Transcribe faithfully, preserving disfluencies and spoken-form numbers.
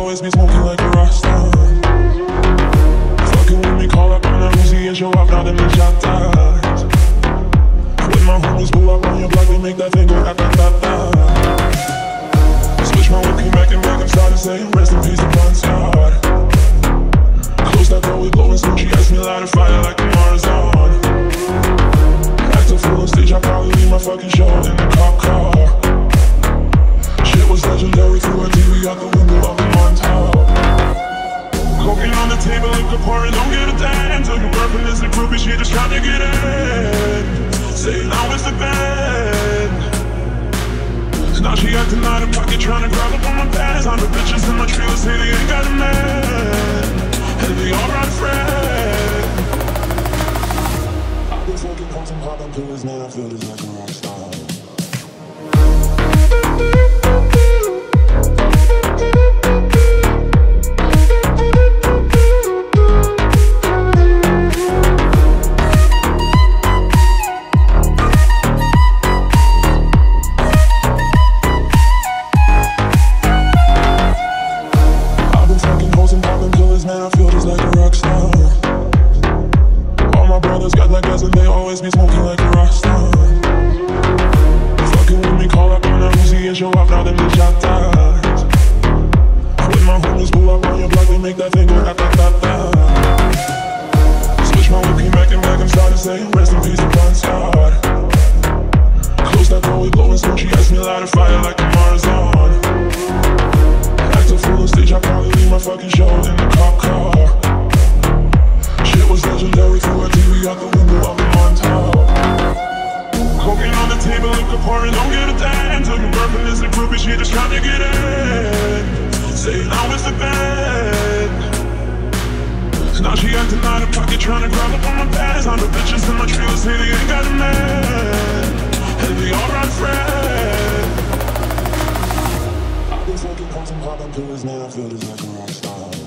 always be smoking like a rockstar. Fucking with me, call up on a Uzi and show up, now them the shot ties. When my homies pull up on your block, they make that thing go da-da-da-da. Switch my whip, came back and back and started saying rest in peace to Bon Scott. Close that door, we blowing smoke, she asked me to light a fire like the Marzon. Act a fool on stage, I probably leave my fucking show in the cop car. Shit was legendary, through a T V out the window of the Montauk. Cocaine on the table, liquor pouring, don't give a damn. Till your girlfriend is a groupie, she just trying to get in. Say now it's the band. Now she acting out of pocket, trying to grab up on my pants. On the bitches in my trailer say they ain't got a man, and they all run friend. I've been fucking hoes and popping pills, man, I feel just like a rock star. Man, I feel just like a rock star. All my brothers got like us and they always be smoking like a rock star. Fucking with me, call up on a Uzi and show up, now them the shot ties. When my homies pull up on your block, they make that thing go da-da-da-da. Switch my whip, came back and back and started saying rest in peace to Bon Scott. Close that door, we blowing smoke, she asked me to light a fire like the Marzon. Act a fool on stage, I probably leave my fucking show in the cop car. Shit was legendary, through a T V out the window of the Montauk. Cocaine on the table, liquor pouring, don't give a damn. Till your girlfriend is a groupie, she just trying to get in. Say now it's the band. Now she acting out of pocket, trying to grab up on my pants. On the bitches in my trailer say they ain't got a man, and they all run friend. I've been fucking hoes and popping pills, man, I feel just like a rock star.